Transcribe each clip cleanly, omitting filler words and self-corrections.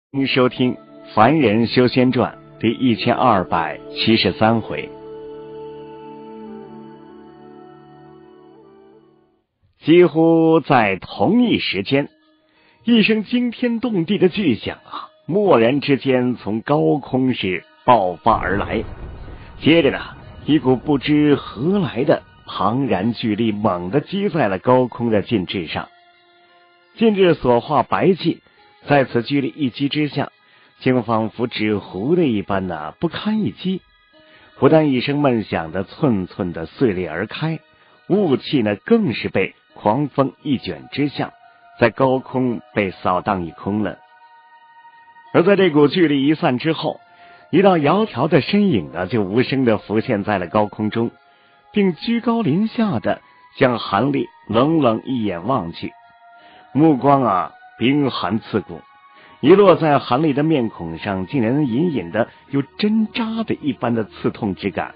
您收听《凡人修仙传》第1273回。几乎在同一时间，一声惊天动地的巨响蓦然之间从高空是爆发而来。接着呢，一股不知何来的庞然巨力猛地击在了高空的禁制上。禁制所化白气在此巨力一击之下，竟仿佛纸糊的一般不堪一击。不但一声闷响的寸寸的碎裂而开，雾气更是被狂风一卷之下，在高空被扫荡一空了。而在这股巨力一散之后，一道窈窕的身影就无声的浮现在了高空中，并居高临下的向韩立冷冷一眼望去，目光冰寒刺骨，一落在韩立的面孔上，竟然隐隐的有针扎的一般的刺痛之感。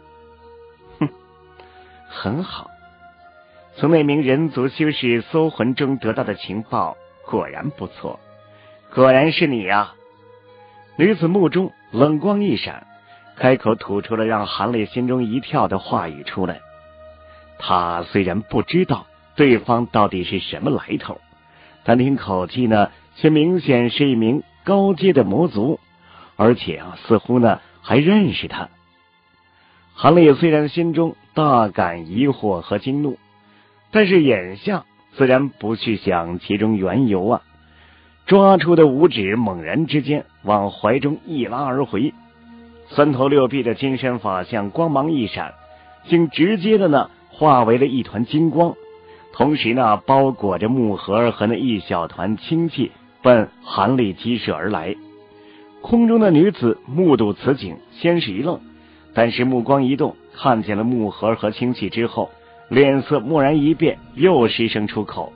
很好，从那名人族修士搜魂中得到的情报果然不错，果然是你啊！女子目中冷光一闪，开口吐出了让韩立心中一跳的话语出来。他虽然不知道对方到底是什么来头，但听口气却明显是一名高阶的魔族，而且似乎还认识他。韩立虽然心中大感疑惑和惊怒，但是眼下自然不去想其中缘由抓出的五指猛然之间往怀中一拉而回，三头六臂的金身法相光芒一闪，竟直接的化为了一团金光，同时包裹着木盒和那一小团氢气奔韩立击射而来。空中的女子目睹此景，先是一愣，但是目光一动，看见了木盒和氢气之后，脸色蓦然一变，又失声出口：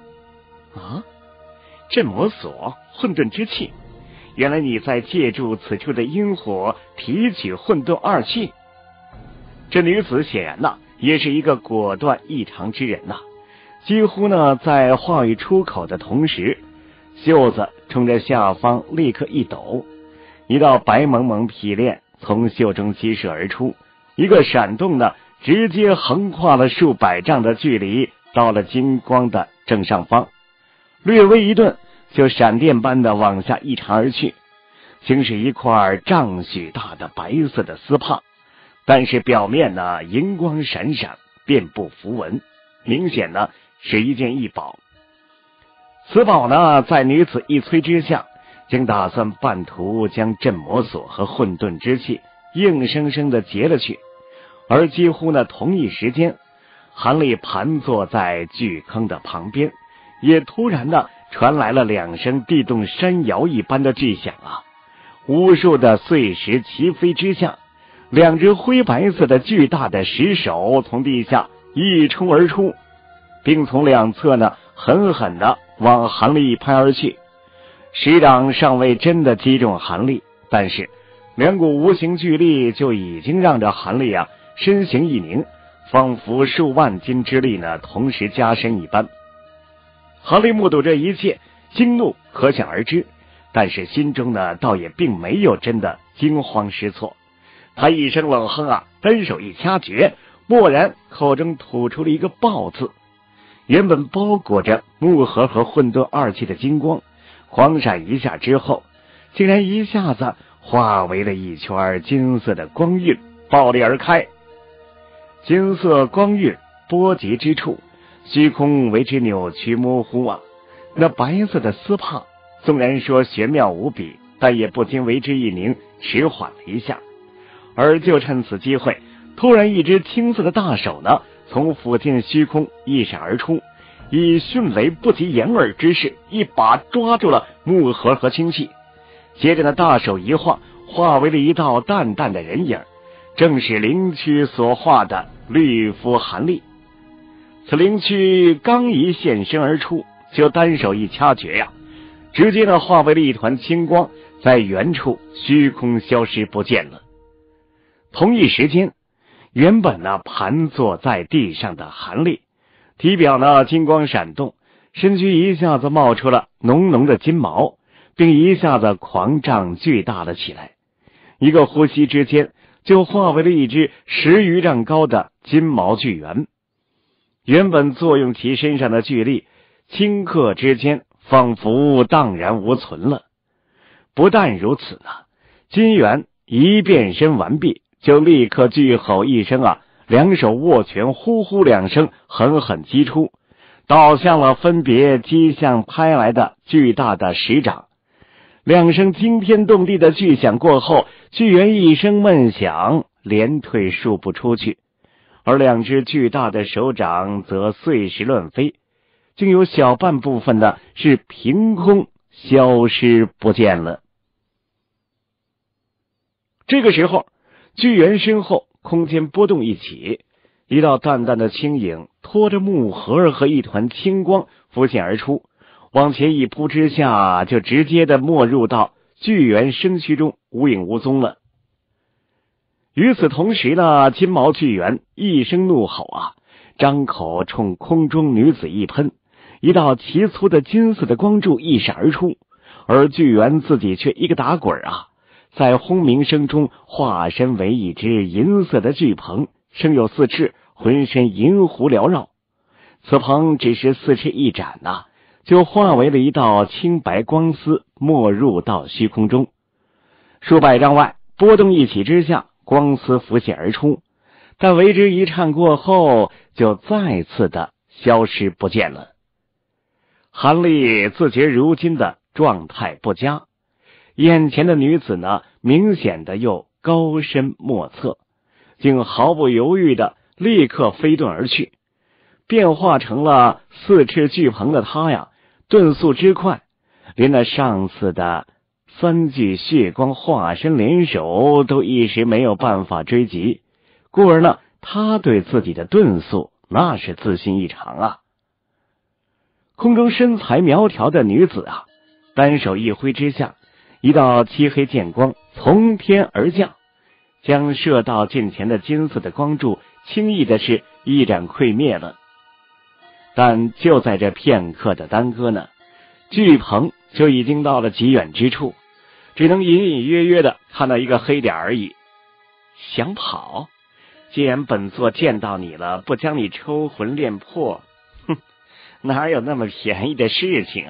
镇魔锁，混沌之气，原来你在借助此处的阴火提取混沌二气。这女子显然也是一个果断异常之人几乎在话语出口的同时，袖子冲着下方立刻一抖，一道白蒙蒙匹链从袖中激射而出，一个闪动直接横跨了数百丈的距离，到了金光的正上方，略微一顿，就闪电般的往下一插而去，竟是一块丈许大的白色的丝帕，但是表面银光闪闪，遍布符文，明显是一件异宝。此宝在女子一催之下，竟打算半途将镇魔锁和混沌之气硬生生的截了去。而几乎同一时间，韩立盘坐在巨坑的旁边，也突然传来了两声地动山摇一般的巨响无数的碎石齐飞之下，两只灰白色的巨大的石手从地下一冲而出，并从两侧狠狠地往韩立拍而去。石掌尚未真的击中韩立，但是两股无形巨力就已经让这韩立身形一凝，仿佛数万斤之力同时加深一般。韩立目睹这一切，惊怒可想而知，但是心中倒也并没有真的惊慌失措。他一声冷哼单手一掐诀，蓦然口中吐出了一个爆字。原本包裹着木盒和混沌二气的金光，狂闪一下之后，竟然一下子化为了一圈金色的光晕，爆裂而开。金色光晕波及之处，虚空为之扭曲模糊那白色的丝帕纵然说玄妙无比，但也不禁为之一凝，迟缓了一下。而就趁此机会，突然一只青色的大手从附近虚空一闪而出，以迅雷不及掩耳之势一把抓住了木盒和氢气。接着大手一晃，化为了一道淡淡的人影，正是灵躯所化的绿肤韩立。此灵躯刚一现身而出，就单手一掐诀直接化为了一团青光，在原处虚空消失不见了。同一时间，原本盘坐在地上的韩立，体表金光闪动，身躯一下子冒出了浓浓的金毛， 并一下子狂胀巨大了起来，一个呼吸之间就化为了一只10余丈高的金毛巨猿。原本作用其身上的巨力，顷刻之间仿佛荡然无存了。不但如此呢，金猿一变身完毕，就立刻巨吼一声两手握拳，呼呼2声，狠狠击出，倒向了分别击向拍来的巨大的石掌。2声惊天动地的巨响过后，巨猿一声闷响，连退数步出去，而2只巨大的手掌则碎石乱飞，竟有小半部分的是凭空消失不见了。这个时候，巨猿身后空间波动一起，一道淡淡的轻影拖着木盒和一团青光浮现而出，往前一扑之下，就直接的没入到巨猿身躯中，无影无踪了。与此同时呢，金毛巨猿一声怒吼张口冲空中女子一喷，一道奇粗的金色的光柱一闪而出，而巨猿自己却一个打滚在轰鸣声中化身为一只银色的巨鹏，生有4翅，浑身银狐缭绕。此鹏只是4翅一展就化为了一道青白光丝，没入到虚空中。数百丈外，波动一起之下，光丝浮现而出，但为之一颤过后，就再次的消失不见了。韩立自觉如今的状态不佳，眼前的女子呢，明显的又高深莫测，竟毫不犹豫的立刻飞遁而去。变化成了4翅巨鹏的她遁速之快，连那上次的3具血光化身联手都一时没有办法追及，故而呢，他对自己的遁速那是自信异常空中身材苗条的女子单手一挥之下，一道漆黑剑光从天而降，将射到近前的金色的光柱轻易的是一斩溃灭了。但就在这片刻的耽搁呢，巨鹏就已经到了极远之处，只能隐隐约约的看到一个黑点而已。想跑？既然本座见到你了，不将你抽魂炼魄，哪有那么便宜的事情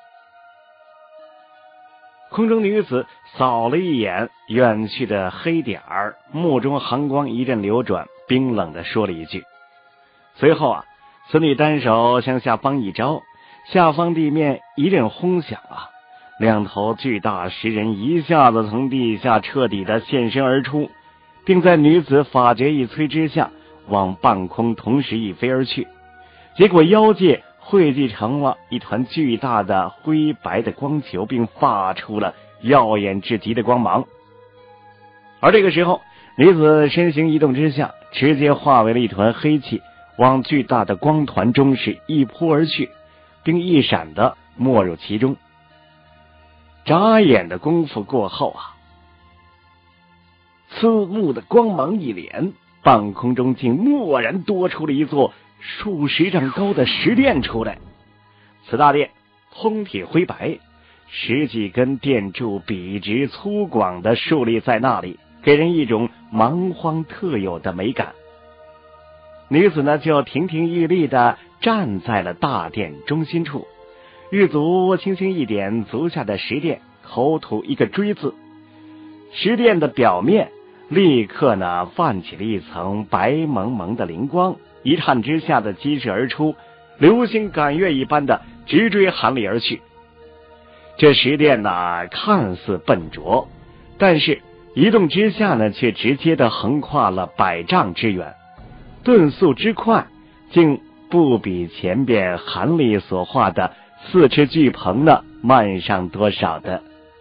空中女子扫了一眼远去的黑点儿，目中寒光一阵流转，冰冷的说了一句。随后此女单手向下方一招，下方地面一阵轰响2头巨大石人一下子从地下彻底的现身而出，并在女子法诀一催之下，往半空同时一飞而去。结果妖界汇聚成了一团巨大的灰白的光球，并发出了耀眼至极的光芒。而这个时候，女子身形移动之下，直接化为了一团黑气，往巨大的光团中是一扑而去，并一闪的没入其中。眨眼的功夫过后刺目的光芒一连，半空中竟蓦然多出了一座数十丈高的石殿出来。此大殿通体灰白，10几根殿柱笔直粗犷的竖立在那里，给人一种蛮荒特有的美感。女子呢，就亭亭玉立的站在了大殿中心处，玉足轻轻一点足下的石殿，口吐一个锥字。石殿的表面立刻呢泛起了一层白蒙蒙的灵光，一颤之下的激射而出，流星赶月一般的直追韩立而去。这石殿呢看似笨拙，但是移动之下呢却直接的横跨了100丈之远，遁速之快竟不比前边韩立所画的4翅巨鹏呢慢上多少的。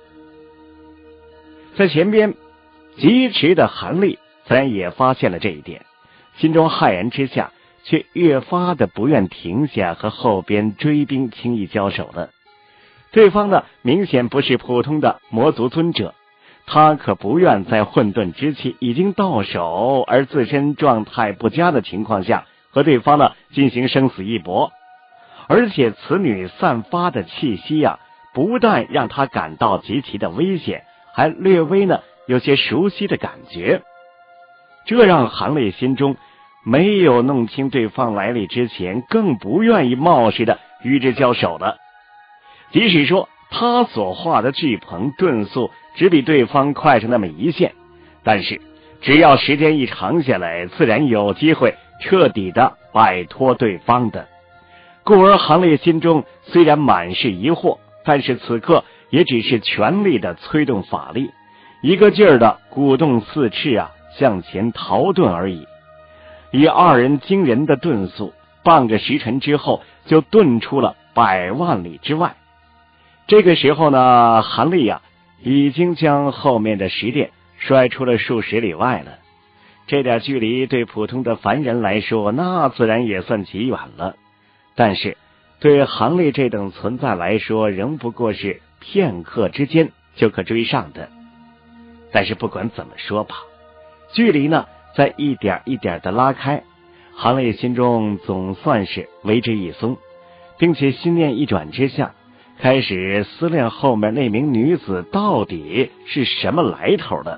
在前边疾驰的韩立自然也发现了这一点，心中骇然之下，却越发的不愿停下和后边追兵轻易交手了。对方呢明显不是普通的魔族尊者，他可不愿在混沌之气已经到手而自身状态不佳的情况下和对方呢进行生死一搏。而且此女散发的气息不但让他感到极其的危险，还略微呢有些熟悉的感觉。这让韩磊心中没有弄清对方来历之前，更不愿意冒失的与之交手了。即使说他所画的巨鹏遁速只比对方快上那么一线，但是只要时间一长下来，自然有机会彻底的摆脱对方的。故而韩磊心中虽然满是疑惑，但是此刻也只是全力的催动法力，一个劲儿的鼓动四翅向前逃遁而已。以二人惊人的遁速，半个时辰之后就遁出了100万里之外。这个时候呢，韩立已经将后面的石殿摔出了数十里外了。这点距离对普通的凡人来说，那自然也算极远了，但是对韩立这等存在来说，仍不过是片刻之间就可追上的。但是不管怎么说吧，距离呢在一点一点的拉开，韩立心中总算是为之一松，并且心念一转之下，开始思量后面那名女子到底是什么来头的。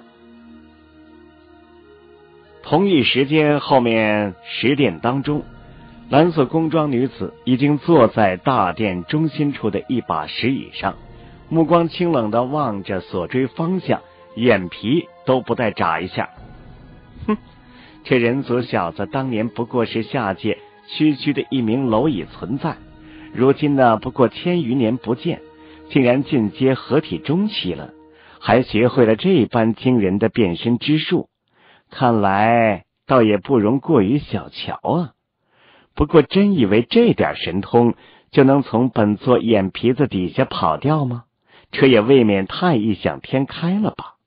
同一时间，后面石殿当中，蓝色宫装女子已经坐在大殿中心处的一把石椅上，目光清冷地望着所追方向，眼皮都不带眨一下。这人族小子当年不过是下界区区的一名蝼蚁存在，如今呢不过1000余年不见，竟然进阶合体中期了，还学会了这般惊人的变身之术，看来倒也不容过于小瞧啊。不过真以为这点神通就能从本座眼皮子底下跑掉吗？这也未免太异想天开了吧。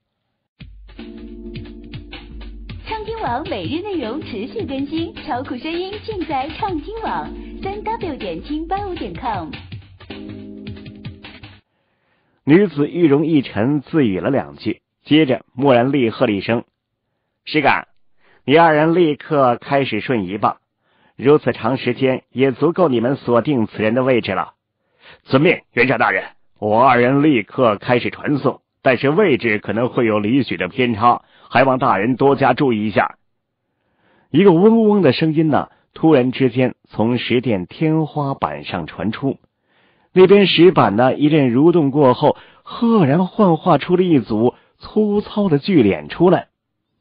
畅听网每日内容持续更新，超酷声音尽在畅听网，3w.听85.com。 女子玉容一沉，自语了2句，接着蓦然厉喝了一声：“石敢，你二人立刻开始瞬移吧，如此长时间也足够你们锁定此人的位置了。”遵命，元帅大人。我二人立刻开始传送，但是位置可能会有里许的偏差，还望大人多加注意一下。一个嗡嗡的声音呢，突然之间从石殿天花板上传出，那边石板呢一阵蠕动过后，赫然幻化出了一组粗糙的巨脸出来。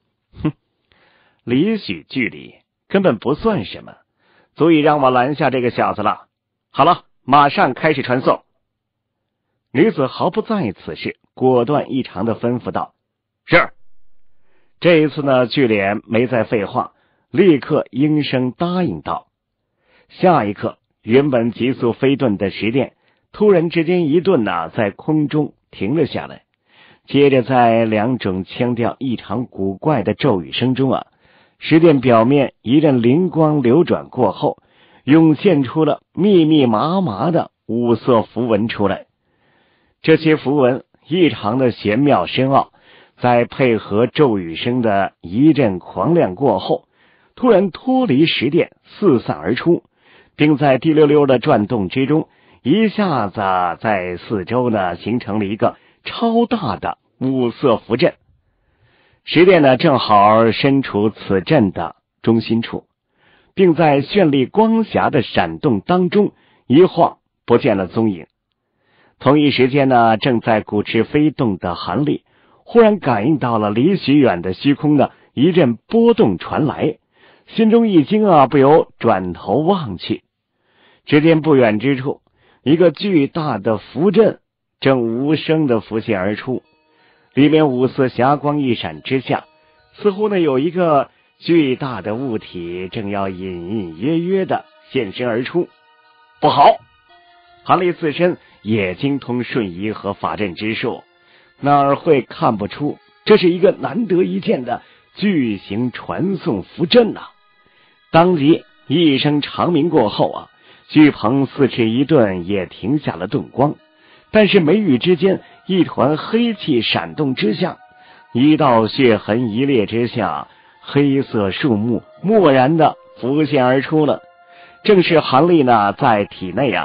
里许距离根本不算什么，足以让我拦下这个小子了。好了，马上开始传送。女子毫不在意此事，果断异常的吩咐道：“是。”这一次呢，巨脸没再废话，立刻应声答应道。下一刻，原本急速飞遁的石殿突然之间一顿在空中停了下来，接着在2种腔调异常古怪的咒语声中石殿表面一阵灵光流转过后，涌现出了密密麻麻的5色符文出来。这些符文异常的玄妙深奥，在配合咒语声的一阵狂亮过后，突然脱离石殿四散而出，并在滴溜溜的转动之中，一下子在四周呢形成了一个超大的5色符阵。石殿呢正好身处此阵的中心处，并在绚丽光霞的闪动当中一晃不见了踪影。同一时间呢，正在鼓翅飞动的韩立忽然感应到了离许远的虚空呢一阵波动传来，心中一惊不由转头望去，只见不远之处一个巨大的符阵正无声的浮现而出，里面5色霞光一闪之下，似乎呢有一个巨大的物体正要隐隐约约的现身而出。不好！韩立自身也精通瞬移和法阵之术，哪会看不出这是一个难得一见的巨型传送符阵啊！当即一声长鸣过后巨鹏四翅一顿，也停下了遁光。但是眉宇之间一团黑气闪动之下，一道血痕一裂之下，黑色树木蓦然的浮现而出了。正是韩立呢在体内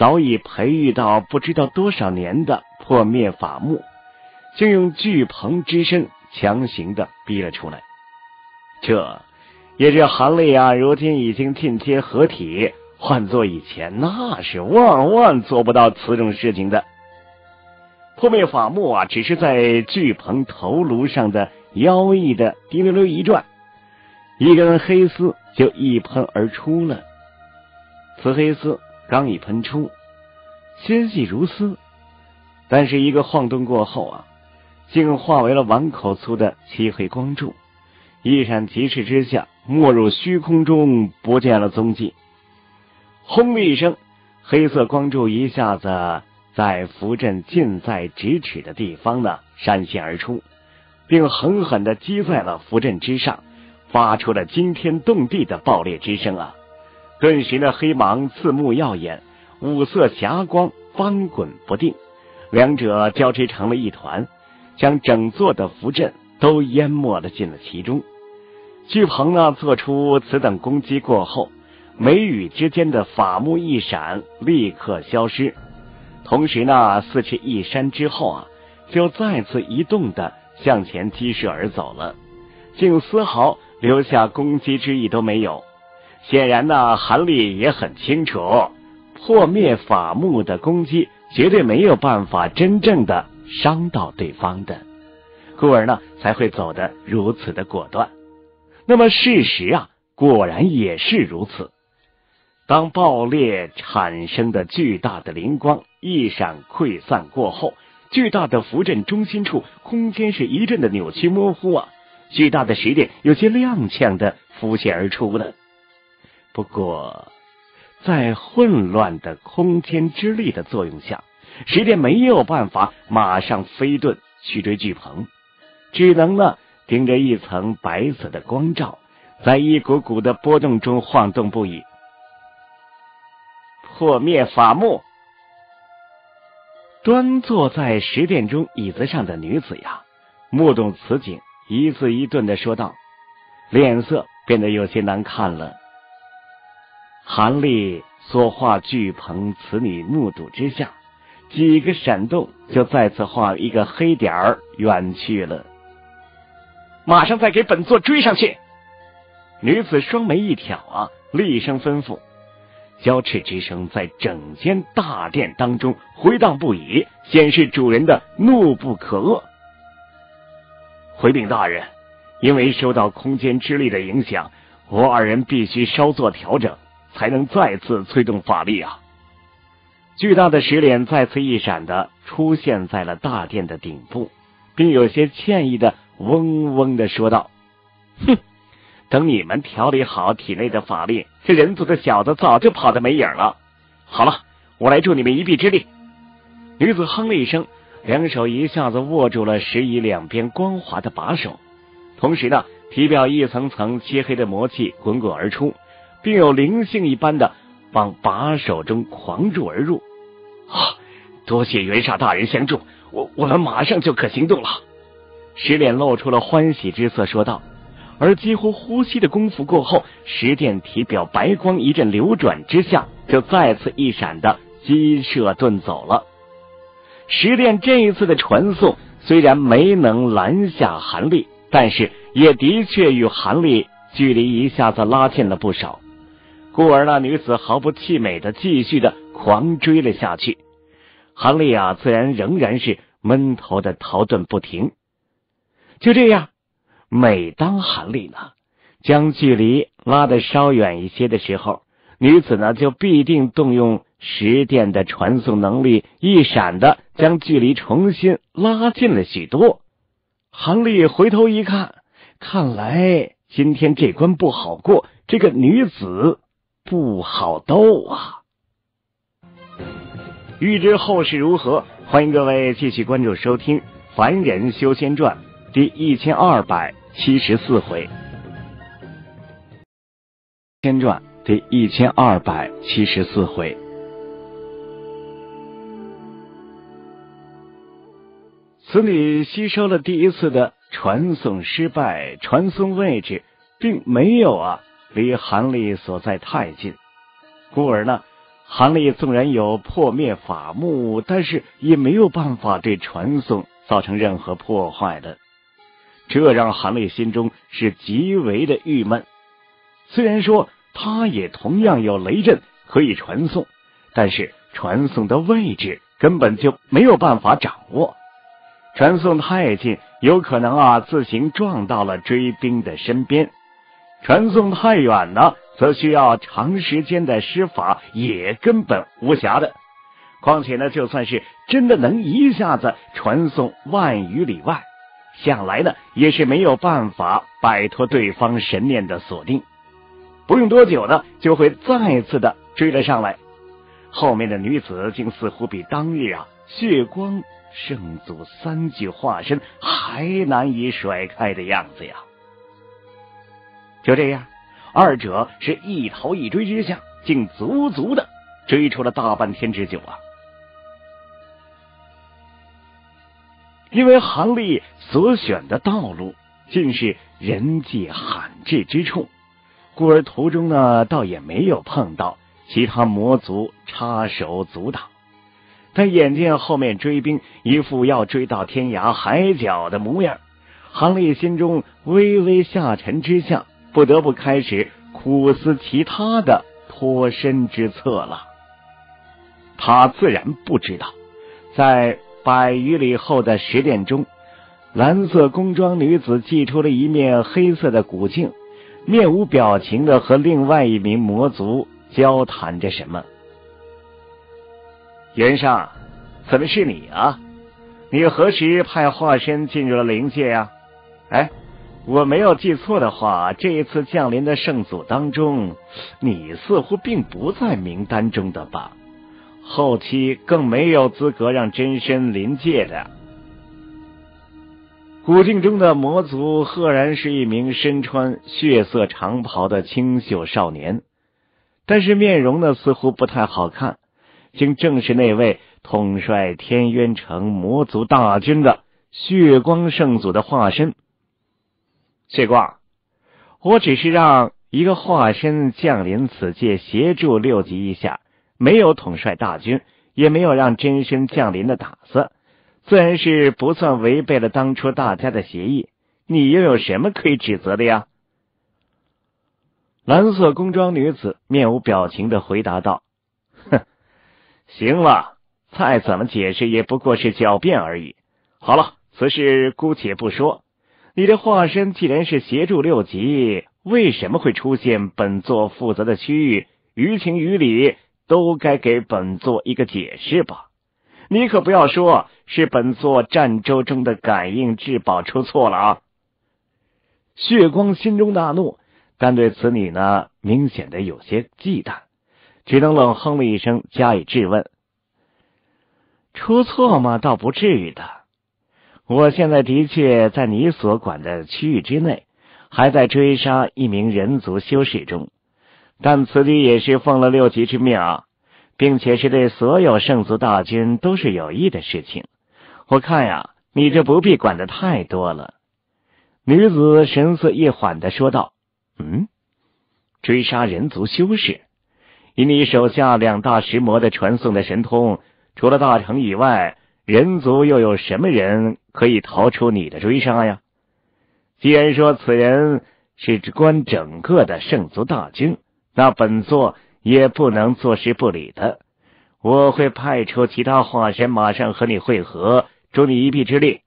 早已培育到不知道多少年的破灭法木，竟用巨鹏之身强行的逼了出来。这也是韩立啊，如今已经进阶合体，换做以前那是万万做不到此种事情的。破灭法木啊，只是在巨鹏头颅上的妖异的滴溜溜一转，一根黑丝就一喷而出了。此黑丝刚一喷出，纤细如丝，但是一个晃动过后啊，竟化为了碗口粗的漆黑光柱，一闪即逝之下，没入虚空中，不见了踪迹。轰的一声，黑色光柱一下子在符阵近在咫尺的地方呢闪现而出，并狠狠地击在了符阵之上，发出了惊天动地的爆裂之声啊！顿时呢，黑芒刺目耀眼，五色霞光翻滚不定，两者交织成了一团，将整座的符阵都淹没了进了其中。巨鹏呢做出此等攻击过后，眉宇之间的法木一闪，立刻消失。同时呢，四翅一扇之后啊，就再次移动的向前激射而走了，竟丝毫留下攻击之意都没有。显然呢，韩立也很清楚，破灭法木的攻击绝对没有办法真正的伤到对方的，故而呢才会走得如此的果断。那么事实啊，果然也是如此。当爆裂产生的巨大的灵光一闪溃散过后，巨大的符阵中心处空间是一阵的扭曲模糊啊，巨大的石殿有些踉跄的浮现而出了。不过在混乱的空间之力的作用下，石殿没有办法马上飞遁去追巨鹏，只能呢盯着一层白色的光照，在一股股的波动中晃动不已。破灭法木。端坐在石殿中椅子上的女子呀，目睹此景，一字一顿的说道，脸色变得有些难看了。韩立所化巨鹏，此女目睹之下，几个闪动就再次化一个黑点儿远去了。马上再给本座追上去！女子双眉一挑啊，厉声吩咐。交翅之声在整间大殿当中回荡不已，显示主人的怒不可遏。回禀大人，因为受到空间之力的影响，我二人必须稍作调整，才能再次催动法力啊！巨大的石脸再次一闪的出现在了大殿的顶部，并有些歉意的嗡嗡的说道：“哼！等你们调理好体内的法力，这人族的小子早就跑得没影了。好了，我来助你们一臂之力。”女子哼了一声，两手一下子握住了石椅两边光滑的把手，同时呢，体表一层层漆黑的魔气滚滚而出，并有灵性一般的往把手中狂注而入。多谢元煞大人相助，我们马上就可行动了。石脸露出了欢喜之色说道。而几乎呼吸的功夫过后，石殿体表白光一阵流转之下，就再次一闪的激射遁走了。石殿这一次的传送虽然没能拦下韩立，但是也的确与韩立距离一下子拉近了不少，故而那女子毫不气馁的继续的狂追了下去。韩立啊，自然仍然是闷头的逃遁不停。就这样，每当韩立呢将距离拉得稍远一些的时候，女子呢就必定动用石殿的传送能力，一闪的将距离重新拉近了许多。韩立回头一看，看来今天这关不好过，这个女子不好斗啊。欲知后事如何，欢迎各位继续关注收听《凡人修仙传》第1274回。仙传第1274回。此女吸收了第一次的传送失败，传送位置并没有离韩立所在太近，故而呢， 韩立纵然有破灭法目，但是也没有办法对传送造成任何破坏的，这让韩立心中是极为的郁闷。虽然说他也同样有雷阵可以传送，但是传送的位置根本就没有办法掌握，传送太近有可能自行撞到了追兵的身边，传送太远呢则需要长时间的施法，也根本无暇的。况且呢，就算是真的能一下子传送万余里外，想来呢也是没有办法摆脱对方神念的锁定，不用多久呢就会再次的追了上来。后面的女子竟似乎比当日血光圣祖3具化身还难以甩开的样子呀。就这样，二者是一逃一追之下，竟足足的追出了大半天之久啊。因为韩立所选的道路尽是人迹罕至之处，故而途中呢倒也没有碰到其他魔族插手阻挡。但眼见后面追兵一副要追到天涯海角的模样，韩立心中微微下沉之下，不得不开始苦思其他的脱身之策了。他自然不知道，在100余里后的10点钟，蓝色宫装女子祭出了一面黑色的古镜，面无表情的和另外一名魔族交谈着什么。袁尚，怎么是你啊？你何时派化身进入了灵界呀？我没有记错的话，这一次降临的圣祖当中，你似乎并不在名单中的吧？后期更没有资格让真身临界的。古镜中的魔族赫然是一名身穿血色长袍的清秀少年，但是面容呢似乎不太好看，竟正是那位统帅天渊城魔族大军的血光圣祖的化身。血光，我只是让一个化身降临此界协助6级一下，没有统帅大军，也没有让真身降临的打算，自然是不算违背了当初大家的协议，你又有什么可以指责的呀？蓝色宫装女子面无表情地回答道：行了，再怎么解释也不过是狡辩而已。好了，此事姑且不说，你的化身既然是协助6级，为什么会出现本座负责的区域？于情于理都该给本座一个解释吧。你可不要说是本座战舟中的感应至宝出错了啊！血光心中大怒，但对此女呢明显的有些忌惮，只能冷哼了一声加以质问。出错吗？倒不至于的。我现在的确在你所管的区域之内，还在追杀一名人族修士中，但此举也是奉了6级之命并且是对所有圣族大军都是有益的事情。我看呀，你这不必管得太多了。女子神色一缓地说道：追杀人族修士？以你手下2大石魔的传送的神通，除了大成以外，人族又有什么人可以逃出你的追杀呀？既然说此人是关整个的圣族大军，那本座也不能坐视不理的。我会派出其他化身马上和你会合，助你一臂之力。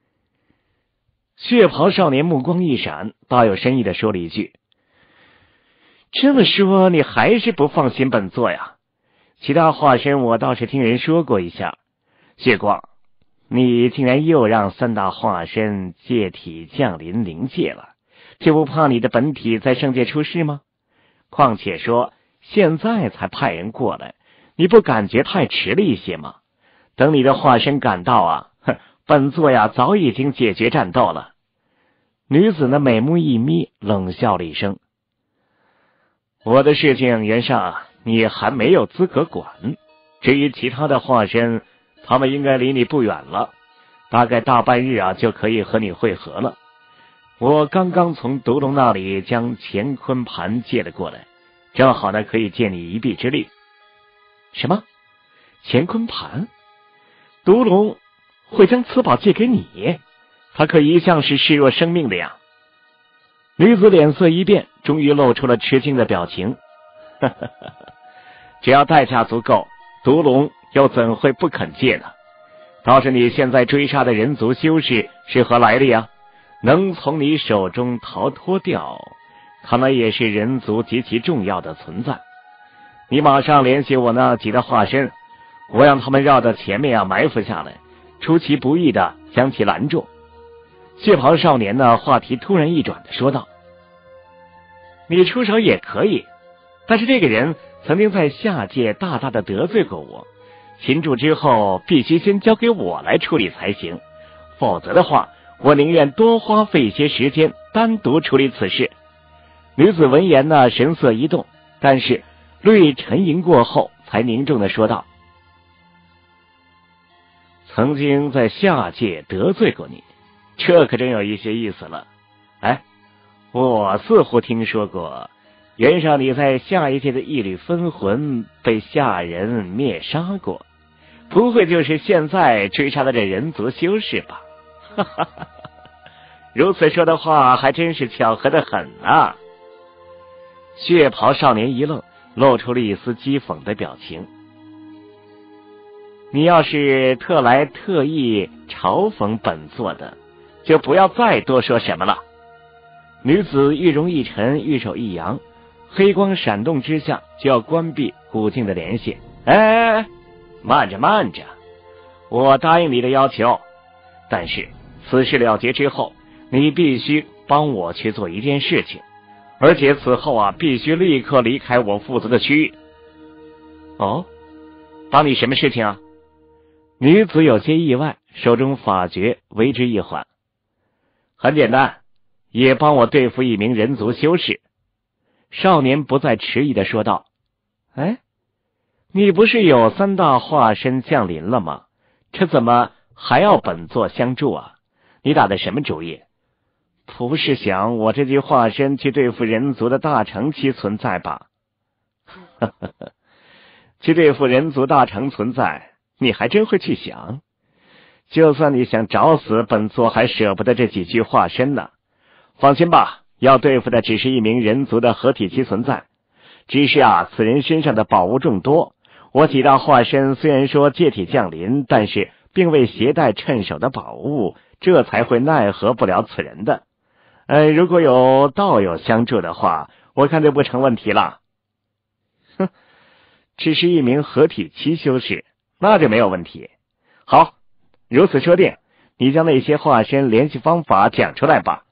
血袍少年目光一闪，大有深意地说了一句：这么说你还是不放心本座呀？其他化身我倒是听人说过一下。血光，你竟然又让3大化身借体降临灵界了，就不怕你的本体在圣界出事吗？况且说现在才派人过来，你不感觉太迟了一些吗？等你的化身赶到本座呀早已经解决战斗了。女子呢美目一眯，冷笑了一声：我的事情袁尚你还没有资格管，至于其他的化身，他们应该离你不远了，大概大半日就可以和你会合了。我刚刚从毒龙那里将乾坤盘借了过来，正好呢可以借你一臂之力。 什么？乾坤盘？毒龙会将此宝借给你？他可一向是视若生命的呀。女子脸色一变，终于露出了吃惊的表情。只要代价足够，毒龙又怎会不肯借呢？倒是你现在追杀的人族修士是何来历啊？能从你手中逃脱掉，看来也是人族极其重要的存在。你马上联系我那几个化身，我让他们绕到前面埋伏下来，出其不意的将其拦住。血袍少年呢，话题突然一转的说道：你出手也可以，但是这个人曾经在下界大大的得罪过我，擒住之后必须先交给我来处理才行，否则的话，我宁愿多花费一些时间单独处理此事。女子闻言呢，神色一动，但是略沉吟过后才凝重的说道：曾经在下界得罪过你，这可真有一些意思了。哎，我似乎听说过袁绍你在下一界的一缕分魂被下人灭杀过，不会就是现在追杀的这人族修士吧？哈哈哈！如此说的话，还真是巧合的很啊。血袍少年一愣，露出了一丝讥讽的表情。你要是特来特意嘲讽本座的，就不要再多说什么了。女子玉容一沉，玉手一扬，黑光闪动之下就要关闭古镜的联系。哎，慢着慢着，我答应你的要求，但是此事了结之后，你必须帮我去做一件事情，而且此后啊，必须立刻离开我负责的区域。哦，帮你什么事情啊？女子有些意外，手中法诀为之一缓。很简单，也帮我对付一名人族修士。少年不再迟疑的说道：哎，你不是有3大化身降临了吗？这怎么还要本座相助啊？你打的什么主意？不是想我这具化身去对付人族的大成期存在吧？去对付人族大成存在，你还真会去想。就算你想找死，本座还舍不得这几具化身呢。放心吧，要对付的只是一名人族的合体期存在。只是啊，此人身上的宝物众多，我几大化身虽然说借体降临，但是并未携带趁手的宝物，这才会奈何不了此人的。如果有道友相助的话，我看就不成问题了。哼，只是一名合体期修士，那就没有问题。好，如此说定，你将那些化身联系方法讲出来吧。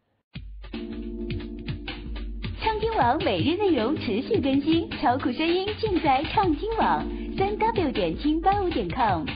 畅听网每日内容持续更新，超酷声音尽在畅听网，3w.185.com。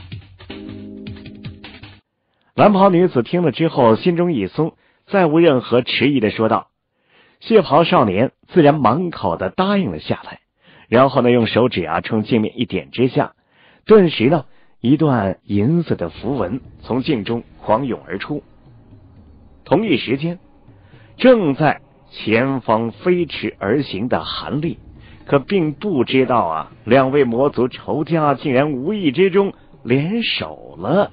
蓝袍女子听了之后，心中一松，再无任何迟疑的说道。血袍少年自然满口的答应了下来，然后呢，用手指啊冲镜面一点之下，顿时呢，一段银色的符文从镜中狂涌而出。同一时间，正在前方飞驰而行的韩立可并不知道啊，两位魔族仇家竟然无意之中联手了。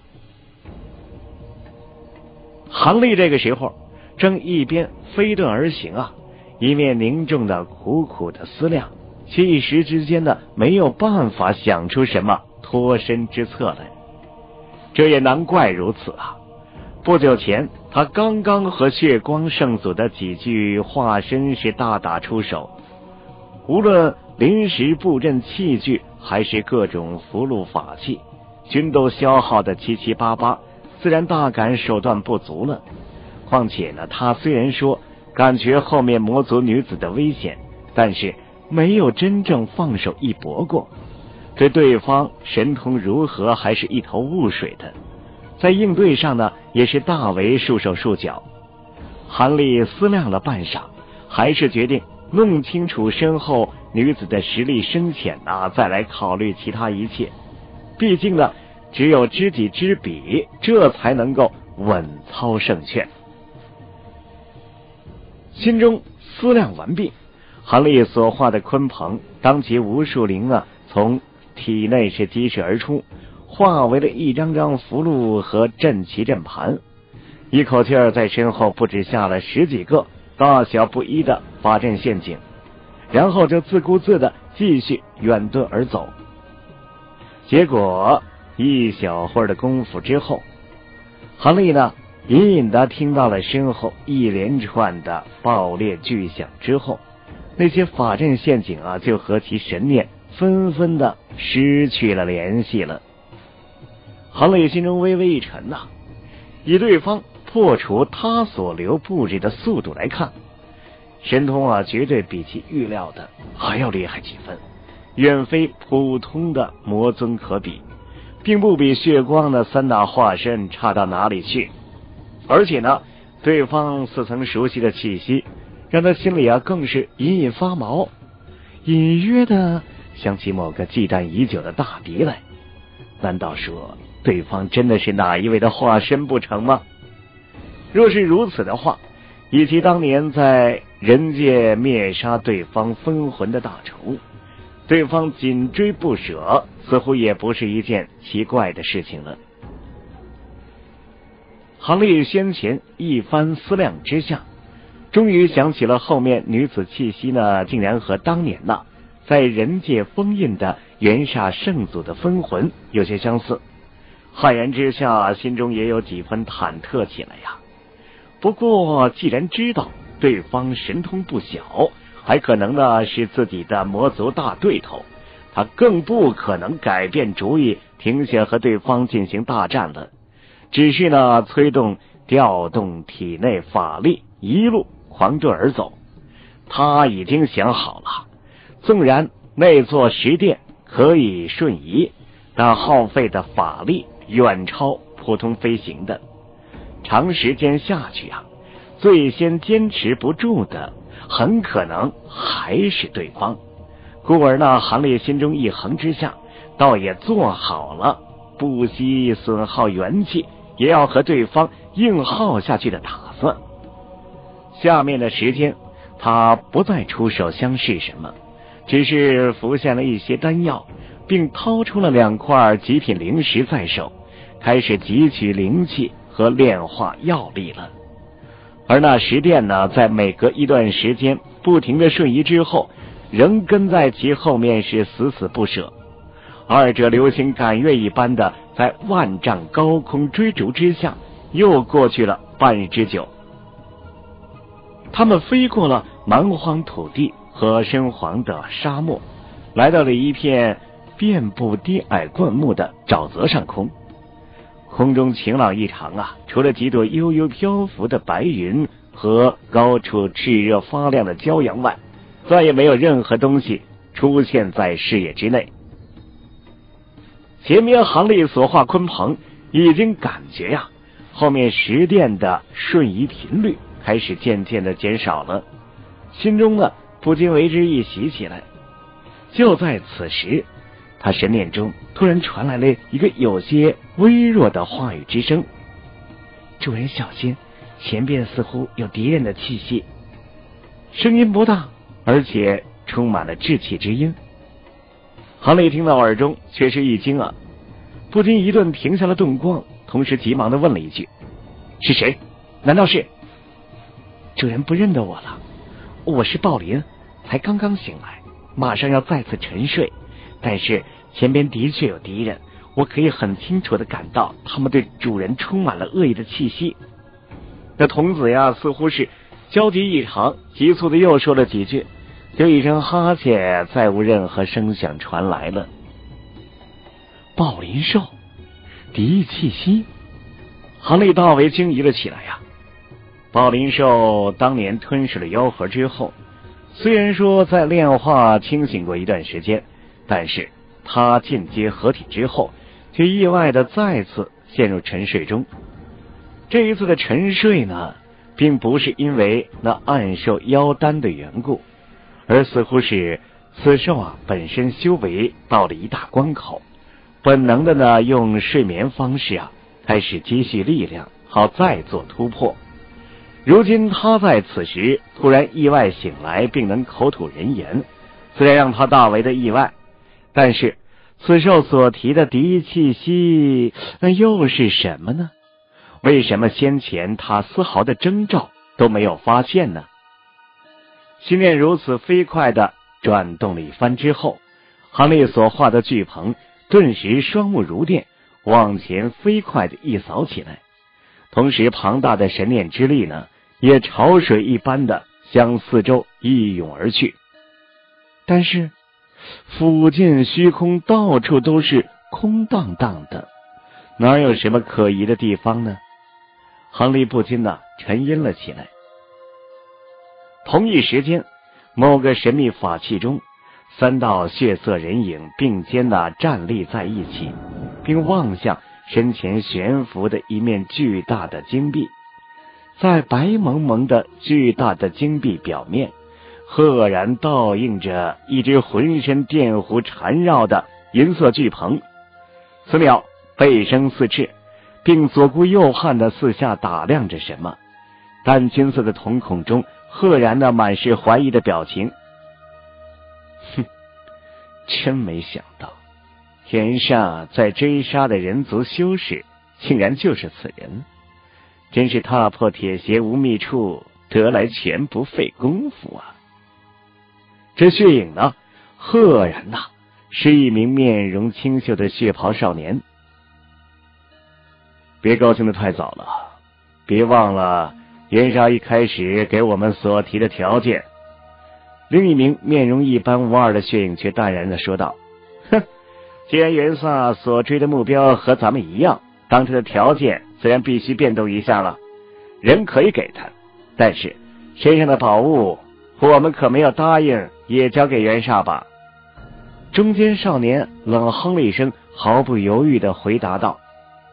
韩立这个时候正一边飞遁而行啊，一面凝重的苦苦的思量，却一时之间呢没有办法想出什么脱身之策来。这也难怪如此啊，不久前他刚刚和血光圣祖的几具化身是大打出手，无论临时布阵器具还是各种符箓法器，均都消耗的七七八八，自然大感手段不足了。况且呢，他虽然说感觉后面魔族女子的危险，但是没有真正放手一搏过，对对方神通如何还是一头雾水的，在应对上呢也是大为束手束脚。韩立思量了半晌，还是决定弄清楚身后女子的实力深浅啊，再来考虑其他一切。毕竟呢，只有知己知彼，这才能够稳操胜券。心中思量完毕，韩立所画的鲲鹏当即无数灵啊， 从体内是激射而出，化为了一张张符箓和阵旗阵盘，一口气儿在身后不止下了10几个大小不一的法阵陷阱，然后就自顾自的继续远遁而走。结果一小会儿的功夫之后，韩立呢隐隐的听到了身后一连串的爆裂巨响之后，那些法阵陷阱啊就和其神念纷纷的失去了联系了。韩立心中微微一沉呐，以对方破除他所留布置的速度来看，神通啊绝对比其预料的还要厉害几分，远非普通的魔尊可比，并不比血光的3大化身差到哪里去。而且呢，对方似曾熟悉的气息让他心里啊更是隐隐发毛，隐约的想起某个忌惮已久的大敌来。难道说对方真的是哪一位的化身不成吗？若是如此的话，以及当年在人界灭杀对方分魂的大仇，对方紧追不舍，似乎也不是一件奇怪的事情了。韩立先前一番思量之下，终于想起了后面女子气息呢，竟然和当年呢在人界封印的元煞圣祖的分魂有些相似，骇然之下，心中也有几分忐忑起来呀。不过既然知道对方神通不小，还可能呢是自己的魔族大对头，他更不可能改变主意停下和对方进行大战了，只是呢调动体内法力，一路狂遁而走。他已经想好了，纵然那座石殿可以瞬移，但耗费的法力远超普通飞行的，长时间下去啊，最先坚持不住的很可能还是对方。故而呢，韩立心中一横之下，倒也做好了不惜损耗元气也要和对方硬耗下去的打算。下面的时间他不再出手相试什么，只是服下了一些丹药，并掏出了2块极品灵石在手，开始汲取灵气和炼化药力了。而那石殿呢，在每隔一段时间不停的瞬移之后，仍跟在其后面是死死不舍。二者流星赶月一般的在万丈高空追逐之下，又过去了半日之久。他们飞过了蛮荒土地和深黄的沙漠，来到了一片遍布低矮灌木的沼泽上空。空中晴朗异常啊，除了几朵悠悠漂浮的白云和高处炽热发亮的骄阳外，再也没有任何东西出现在视野之内。前面韩立所化鲲鹏已经感觉呀，后面石殿的瞬移频率开始渐渐的减少了，心中呢不禁为之一喜起来。就在此时，他神念中突然传来了一个有些微弱的话语之声：主人小心，前边似乎有敌人的气息。声音不大，而且充满了稚气之音。韩立听到耳中却是一惊啊，不禁一顿停下了动光，同时急忙的问了一句：是谁？难道是？主人不认得我了，我是鲍林，才刚刚醒来，马上要再次沉睡，但是前边的确有敌人，我可以很清楚的感到他们对主人充满了恶意的气息。那童子呀似乎是焦急异常，急促的又说了几句，就一声哈欠，再无任何声响传来了。鲍林兽，敌意气息，韩立大为惊疑了起来呀。鲍林兽当年吞噬了妖核之后，虽然说在炼化清醒过一段时间，但是他进阶合体之后，却意外的再次陷入沉睡中。这一次的沉睡呢，并不是因为那暗兽妖丹的缘故，而似乎是此兽啊本身修为到了一大关口，本能的呢用睡眠方式啊开始积蓄力量，好再做突破。如今他在此时突然意外醒来，并能口吐人言，虽然让他大为的意外， 但是此兽所提的敌气息又是什么呢？为什么先前他丝毫的征兆都没有发现呢？心念如此飞快地转动了一番之后，行内所画的巨鹏顿时双目如电，往前飞快地一扫起来，同时庞大的神念之力呢，也潮水一般的向四周一涌而去。但是附近虚空到处都是空荡荡的，哪有什么可疑的地方呢？行内不禁沉吟了起来。同一时间，某个神秘法器中，3道血色人影并肩站立在一起，并望向身前悬浮的一面巨大的金币。在白蒙蒙的巨大的金币表面，赫然倒映着一只浑身电弧缠绕的银色巨鹏。此鸟背生4翅，并左顾右盼的四下打量着什么，淡金色的瞳孔中赫然满是怀疑的表情。真没想到袁煞在追杀的人族修士竟然就是此人，真是踏破铁鞋无觅处，得来全不费功夫啊。这血影呢，赫然是一名面容清秀的血袍少年。别高兴得太早了，别忘了袁煞一开始给我们所提的条件。另一名面容一般无二的血影却淡然地说道：既然袁煞所追的目标和咱们一样，当初的条件自然必须变动一下了。人可以给他，但是身上的宝物我们可没有答应也交给袁煞吧。中间少年冷哼了一声，毫不犹豫地回答道：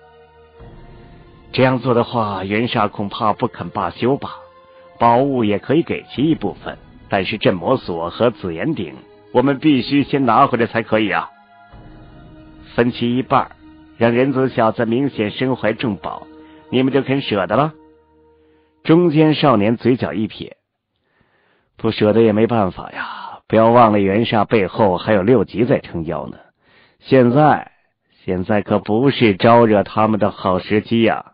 这样做的话，袁煞恐怕不肯罢休吧。宝物也可以给其一部分，但是镇魔锁和紫炎鼎我们必须先拿回来才可以啊。分其一半，让人族小子明显身怀重宝，你们就肯舍得了？中间少年嘴角一撇：不舍得也没办法呀，不要忘了袁煞背后还有6级在撑腰呢。现在可不是招惹他们的好时机呀。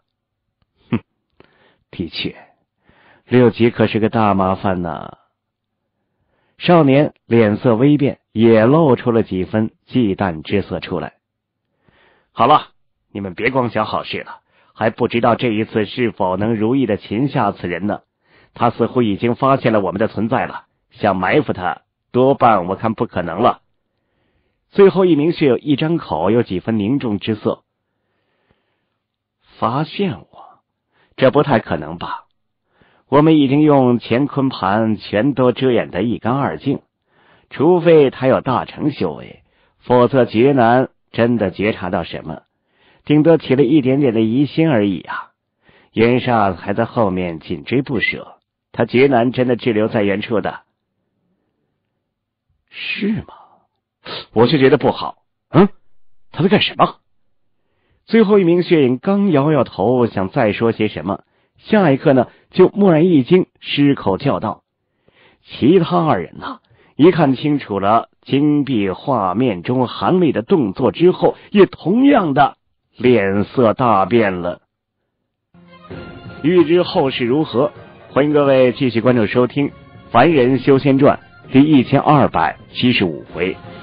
的确，6级可是个大麻烦呢。少年脸色微变，也露出了几分忌惮之色出来。好了，你们别光想好事了，还不知道这一次是否能如意的擒下此人呢。他似乎已经发现了我们的存在了，想埋伏他，多半我看不可能了。最后一名血友一张口，有几分凝重之色。发现我？这不太可能吧？我们已经用乾坤盘全都遮掩得一干二净，除非他有大成修为，否则绝难真的觉察到什么，顶多起了一点点的疑心而已啊。袁煞还在后面紧追不舍，他绝难真的滞留在原处的。是吗？我却觉得不好。他在干什么？最后一名血影刚摇摇头，想再说些什么，下一刻呢，就蓦然一惊，失口叫道。其他2人一看清楚了金币画面中韩立的动作之后，也同样的脸色大变了。欲知后事如何，欢迎各位继续关注收听《凡人修仙传》第1275回。